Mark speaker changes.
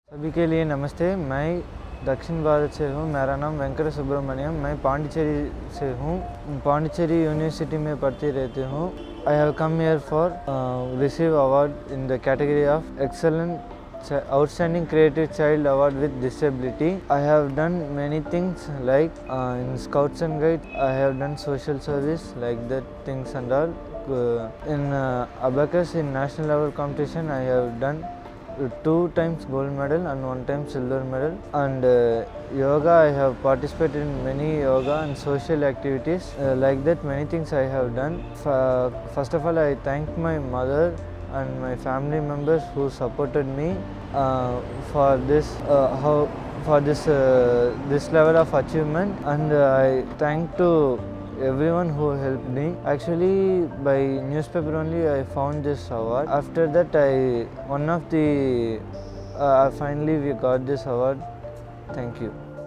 Speaker 1: सभी के लिए नमस्ते। मैं दक्षिण भारत से हूँ। मेरा नाम वेंकट सुब्रमण्यम। मैं पांडिचेरी से हूँ। पांडिचेरी यूनिवर्सिटी में पढ़ती रहती हूँ। I have come here for receive award in the category of excellent outstanding creative child award with disability. I have done many things like in Scouts and Guides. I have done social service like that things and all. In Abacus in national level competition I have done 2 times gold medal and 1 time silver medal. And yoga, I have participated in many yoga and social activities. Like that many things I have done. First of all, I thank my mother and my family members who supported me for this this level of achievement, and I thank to everyone who helped me. Actually, by newspaper only I found this award. After that, finally we got this award. Thank you.